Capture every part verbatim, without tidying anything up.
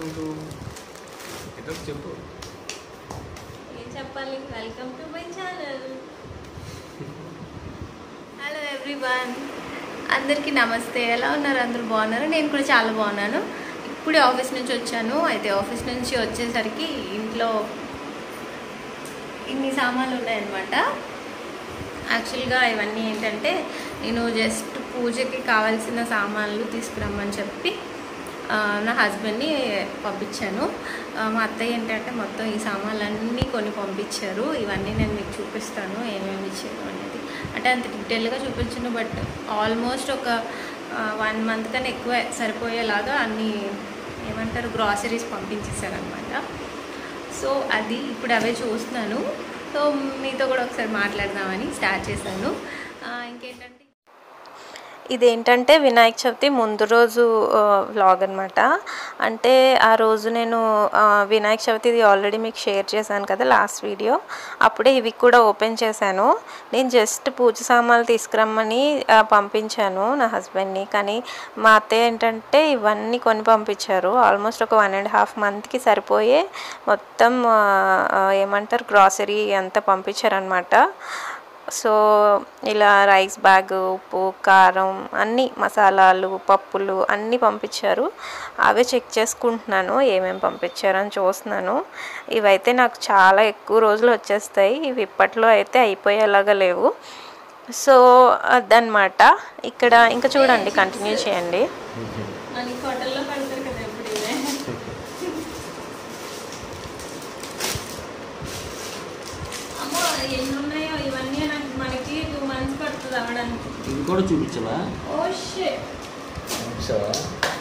చెప్పాలంటూ ఏదో చెప్పు. ఏం చెప్పాలి? Welcome to my channel. Hello everyone, అందరికీ నమస్తే. ఎలా ఉన్నారు? అందరూ బాగున్నారు? నేను కూడా చాలా బాగున్నాను. ఇప్పుడే ఆఫీస్ నుంచి వచ్చాను. అయితే ఆఫీస్ నుంచి వచ్చేసరికి ఇంట్లో ఇన్ని సామాన్లు ఉన్నాయన్నమాట. యాక్చువల్గా ఇవన్నీ ఏంటంటే నేను జస్ట్ పూజకి కావాల్సిన సామాన్లు తీసుకురమ్మని చెప్పి నా హస్బెండ్ని పంపించాను. మా అత్తయ్య ఏంటంటే మొత్తం ఈ సామాన్లన్నీ కొని పంపించారు. ఇవన్నీ నేను మీకు చూపిస్తాను ఏమేమి ఇచ్చారు అనేది. అంటే అంత డీటెయిల్గా చూపించను, బట్ ఆల్మోస్ట్ ఒక వన్ మంత్ కన్నా ఎక్కువ సరిపోయేలాగా అన్నీ ఏమంటారు గ్రాసరీస్ పంపించేశారనమాట. సో అది ఇప్పుడు అవే చూస్తున్నాను. సో మీతో కూడా ఒకసారి మాట్లాడదామని స్టార్ట్ చేశాను. ఇంకేంటంటే ఇదేంటంటే వినాయక చవితి ముందు రోజు వ్లాగ్ అనమాట. అంటే ఆ రోజు నేను వినాయక చవితిది ఆల్రెడీ మీకు షేర్ చేశాను కదా లాస్ట్ వీడియో. అప్పుడే ఇవి కూడా ఓపెన్ చేశాను. నేను జస్ట్ పూజ సామాన్లు తీసుకురమ్మని పంపించాను నా హస్బెండ్ని. కానీ మా అత్తయ్య ఏంటంటే ఇవన్నీ కొని పంపించారు. ఆల్మోస్ట్ ఒక వన్ అండ్ హాఫ్ మంత్కి సరిపోయే మొత్తం ఏమంటారు గ్రాసరీ అంతా పంపించారనమాట. సో ఇలా రైస్ బ్యాగ్, ఉప్పు, కారం, అన్నీ మసాలాలు, పప్పులు అన్నీ పంపించారు. అవే చెక్ చేసుకుంటున్నాను ఏమేమి పంపించారు అని చూస్తున్నాను. ఇవైతే నాకు చాలా ఎక్కువ రోజులు వచ్చేస్తాయి. ఇవి ఇప్పట్లో అయితే అయిపోయేలాగా లేవు. సో అదనమాట. ఇక్కడ ఇంకా చూడండి, కంటిన్యూ చేయండి. ఇది కూడా చూపించవా? Oh shit. చూపించవా?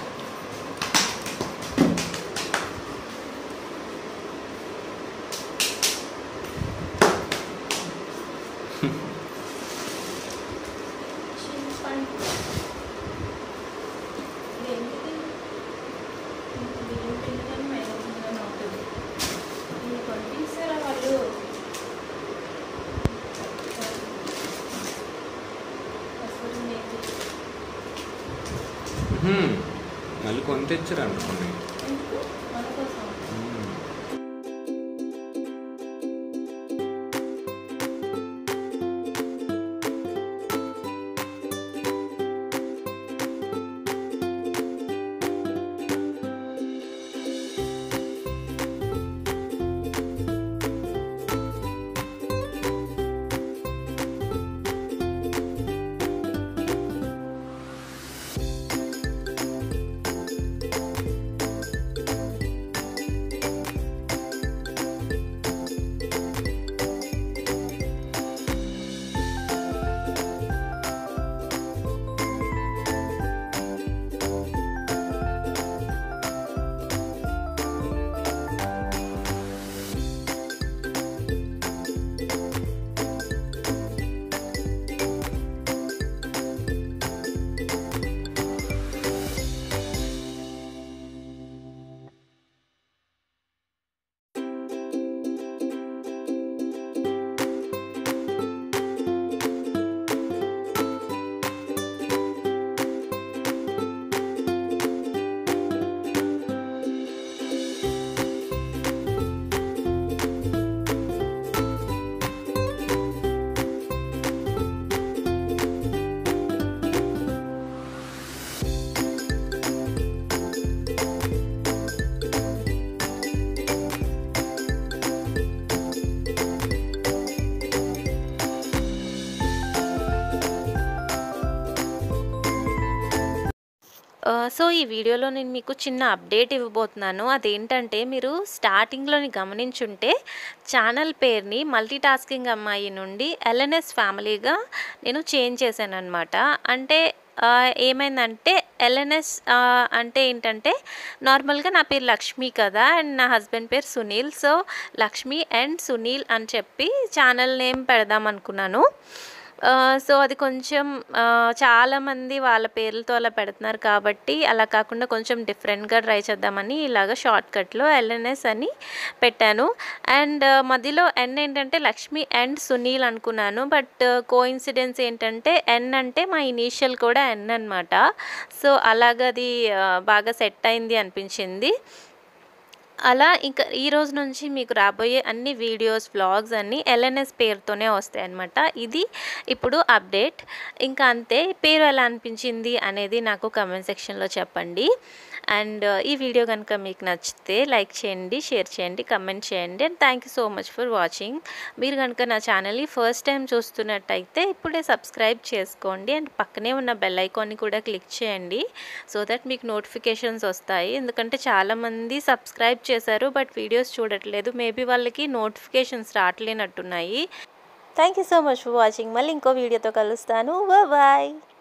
మళ్ళీ కొని తెచ్చారు అనుకోండి. సో ఈ వీడియోలో నేను మీకు చిన్న అప్డేట్ ఇవ్వబోతున్నాను. అదేంటంటే మీరు స్టార్టింగ్లోని గమనించుంటే ఛానల్ పేరుని మల్టీ టాస్కింగ్ అమ్మాయి నుండి ఎల్ఎన్ఎస్ ఫ్యామిలీగా నేను చేంజ్ చేశాను అనమాట. అంటే ఏమైందంటే ఎల్ఎన్ఎస్ అంటే ఏంటంటే నార్మల్గా నా పేరు లక్ష్మి కదా, అండ్ నా హస్బెండ్ పేరు సునీల్. సో లక్ష్మి అండ్ సునీల్ అని చెప్పి ఛానల్ నేమ్ పెడదాం అనుకున్నాను. సో అది కొంచెం చాలామంది వాళ్ళ పేర్లతో అలా పెడుతున్నారు కాబట్టి అలా కాకుండా కొంచెం డిఫరెంట్గా ట్రై చేద్దామని ఇలాగ షార్ట్కట్లో ఎల్ఎన్ఎస్ అని పెట్టాను. అండ్ మధ్యలో ఎన్ ఏంటంటే లక్ష్మి అండ్ సునీల్ అనుకున్నాను. బట్ కోఇన్సిడెన్స్ ఏంటంటే ఎన్ అంటే మా ఇనీషియల్ కూడా ఎన్ అనమాట. సో అలాగది బాగా సెట్ అయింది అనిపించింది. అలా ఇంకా ఈ రోజు నుంచి మీకు రాబోయే అన్ని వీడియోస్ వ్లాగ్స్ అన్నీ ఎల్ఎన్ఎస్ పేరుతోనే వస్తాయి అన్నమాట. ఇది ఇప్పుడు అప్డేట్. ఇంకా అంతే. పేరు ఎలా అనిపించింది అనేది నాకు కమెంట్ సెక్షన్లో చెప్పండి. అండ్ ఈ వీడియో కనుక మీకు నచ్చితే లైక్ చేయండి, షేర్ చేయండి, కమెంట్ చేయండి. And thank you so much for watching. మీరు కనుక నా ఛానల్ని ఫస్ట్ టైం చూస్తున్నట్టయితే ఇప్పుడే సబ్స్క్రైబ్ చేసుకోండి. అండ్ పక్కనే ఉన్న బెల్ ఐకాన్ని కూడా క్లిక్ చేయండి సో దట్ మీకు నోటిఫికేషన్స్ వస్తాయి. ఎందుకంటే చాలామంది సబ్స్క్రైబ్ చేశారు బట్ వీడియోస్ చూడట్లేదు. మేబీ వాళ్ళకి నోటిఫికేషన్స్ రావట్లేనట్టున్నాయి. Thank you so much for watching. మళ్ళీ ఇంకో వీడియోతో కలుస్తాను. బాయ్.